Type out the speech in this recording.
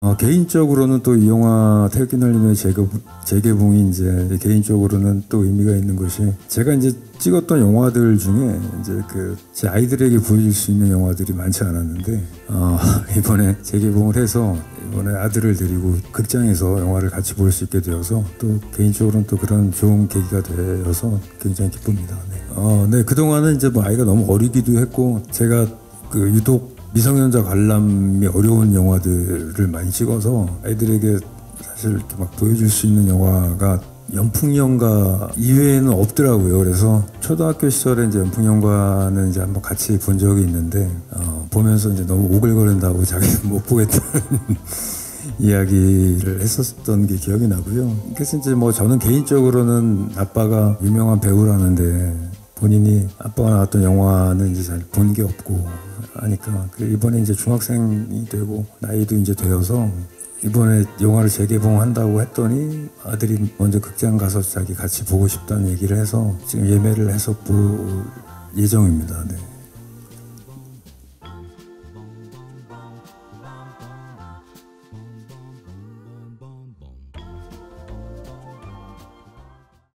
개인적으로는 또 이 영화 태극기 날림의 재개봉이 이제 개인적으로는 또 의미가 있는 것이 제가 이제 찍었던 영화들 중에 이제 제 아이들에게 보여줄 수 있는 영화들이 많지 않았는데 이번에 재개봉을 해서 이번에 아들을 데리고 극장에서 영화를 같이 볼 수 있게 되어서 또 개인적으로는 또 그런 좋은 계기가 되어서 굉장히 기쁩니다. 네, 그동안은 이제 뭐 아이가 너무 어리기도 했고 제가 유독 미성년자 관람이 어려운 영화들을 많이 찍어서 아이들에게 사실 이렇게 막 보여줄 수 있는 영화가 연풍연가 이외에는 없더라고요. 그래서 초등학교 시절에 이제 연풍연가는 이제 한번 같이 본 적이 있는데 보면서 이제 너무 오글거린다고 자기는 못 보겠다는 이야기를 했었던 게 기억이 나고요. 그래서 이제 뭐 저는 개인적으로는 아빠가 유명한 배우라는데 본인이 아빠가 나왔던 영화는 이제 잘 본 게 없고 하니까 이번에 이제 중학생이 되고 나이도 이제 되어서 이번에 영화를 재개봉한다고 했더니 아들이 먼저 극장 가서 자기 같이 보고 싶다는 얘기를 해서 지금 예매를 해서 볼 예정입니다. 네.